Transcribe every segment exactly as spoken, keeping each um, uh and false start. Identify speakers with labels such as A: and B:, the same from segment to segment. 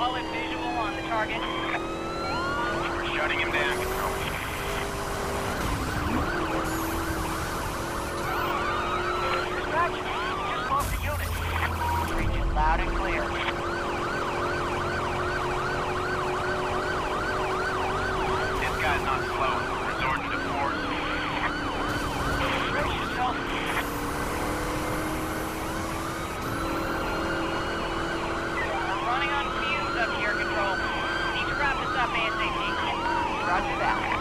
A: solid visual on the target.
B: We're shutting him down, Control.
A: Dispatch, just lost a unit. Reach it loud and clear.
B: This guy's not slow. Resorting to force.
A: Brace yourself. We're running on fumes up here, Control. Need to wrap this up ASAP. Roger that.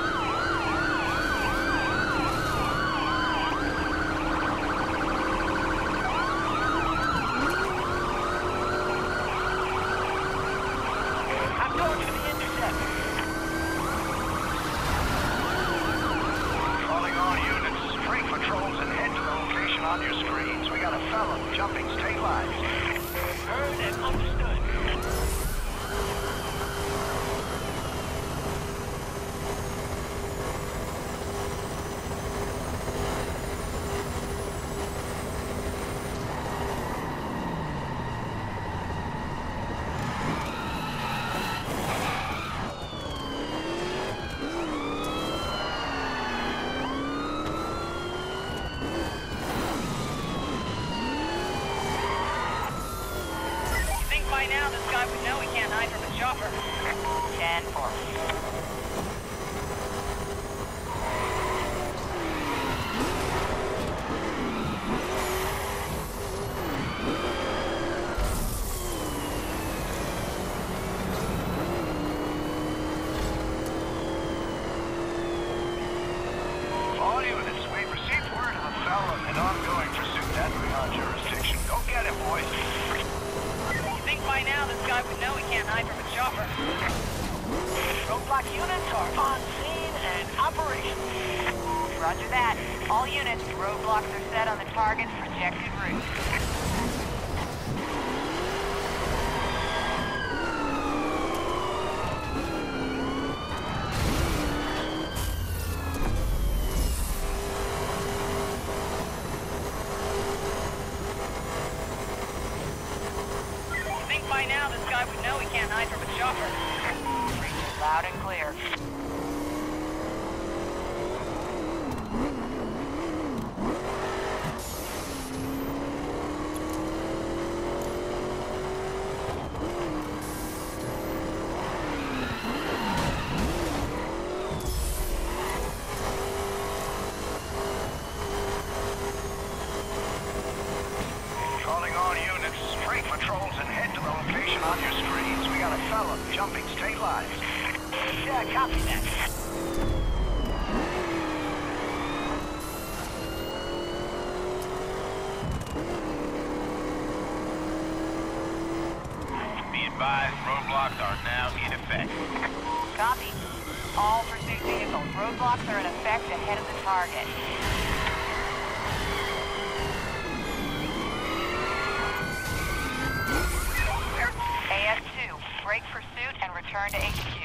A: I'm going to the intercept.
C: Calling all units, straight patrols and head to the location on your screens. We got a fellow jumping state lines.
A: Heard and understood. By now, this guy would know he can't hide from a chopper. ten four.
C: All units, we've received word of a fellow in ongoing pursuit entering our jurisdiction. Go get him, boys.
A: Think by now this guy would know he can't hide from a chopper. Roadblock units are on scene and operational. Roger that. All units, roadblocks are set on the target's projected route. By now, this guy would know he can't hide from a chopper. Reach it loud and clear.
C: Calling all units, straight patrols and head to the location on your screens. We got a fellow jumping state lines.
A: Yeah, copy that.
B: Be advised, roadblocks are now in effect.
A: Copy. All pursuit vehicles, roadblocks are in effect ahead of the target. A S two, break pursuit and return to H Q.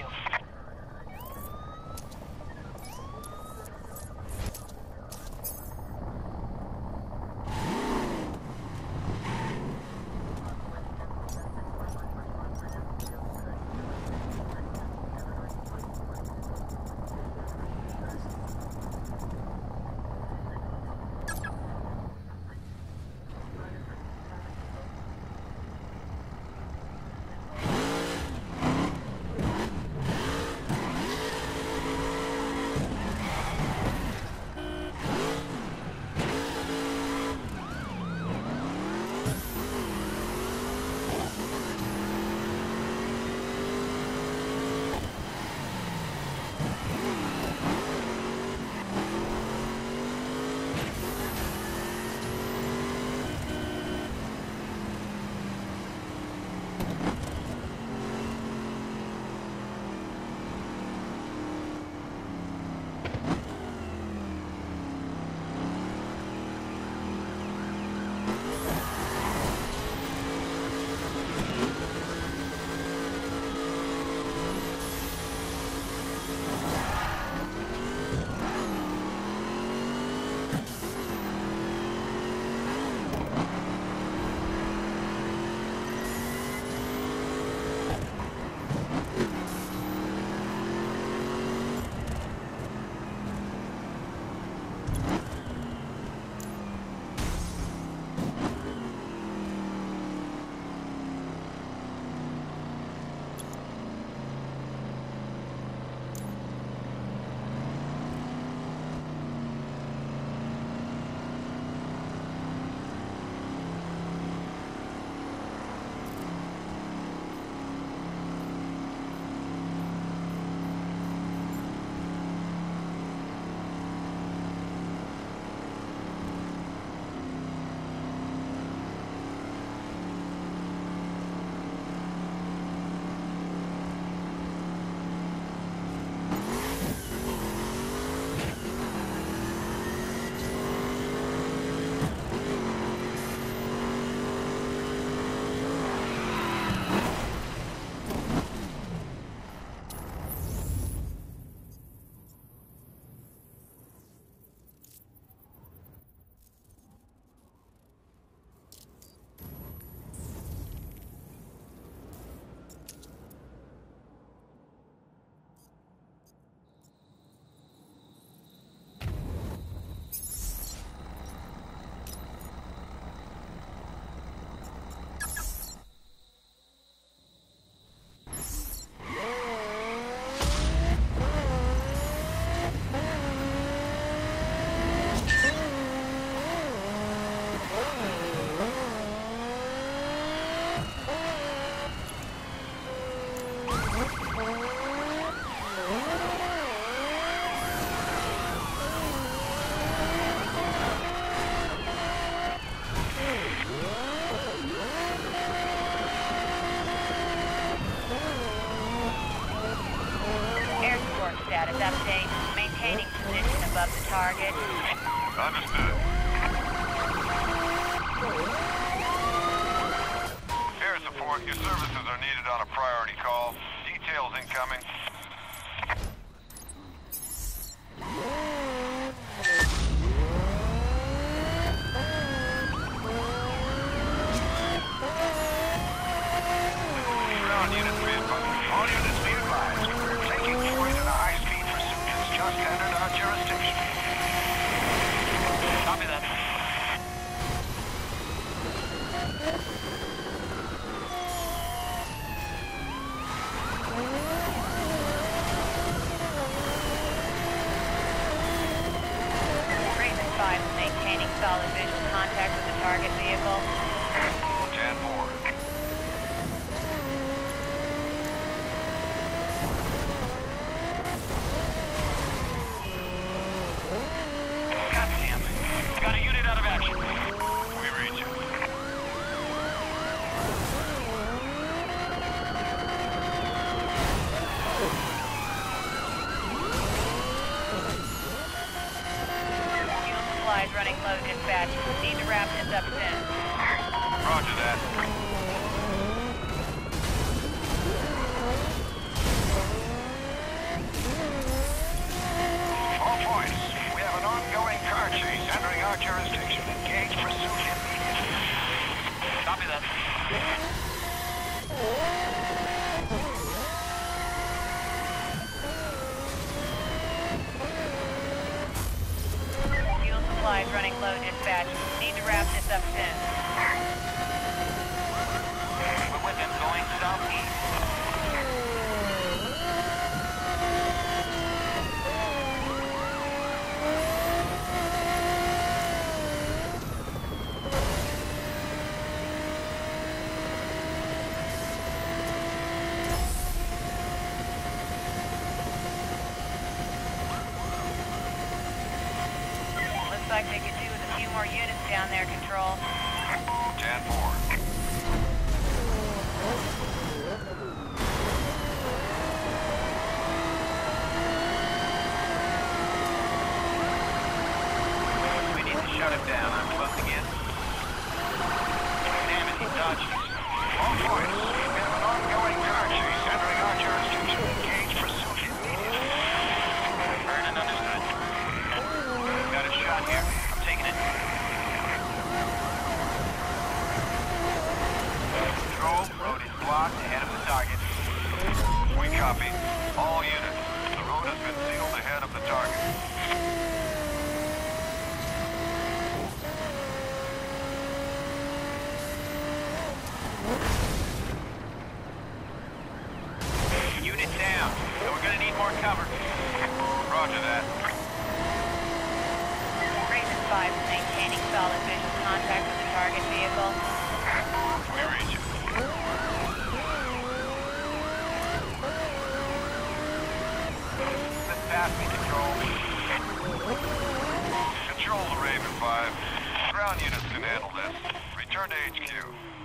A: status update. Maintaining position above the target.
B: Understood. Air support, your services are needed on a priority call. Details incoming. Ground units be advised. All units be advised. We're taking point in a high-speed pursuit that's just entered our jurisdiction. Copy that.
A: Raven five is maintaining solid visual contact with the target vehicle.
B: Jan four.
C: Goddamn. Got a unit out of action.
B: We reach you.
A: Fuel supplies running low, dispatch. Need to wrap this up soon.
B: Roger that.
C: All points. We have an ongoing car chase entering our jurisdiction. Engage pursuit immediately. Copy that.
A: Fuel supplies running low, dispatch. Need to wrap this up soon.
C: We're with him going southeast.
A: Looks like they could do with a few more units down there, Control.
B: Jan four.
C: We need to shut him down. I'm closing in. Damn it, he dodged us. All points. We have an ongoing car chase entering our jurisdiction. Engage pursuit immediately. Vernon, understood. Got a shot here. I'm taking it.
B: Control, road is blocked ahead of the target. We copy. All units. The road has been sealed ahead of the target.
C: Unit down. So we're gonna need more cover.
B: Roger that.
A: Raven five is maintaining solid visual contact with the target vehicle.
B: We reach you.
C: Slip past me, Control.
B: Control the Raven five. Ground units can handle this. Return to H Q.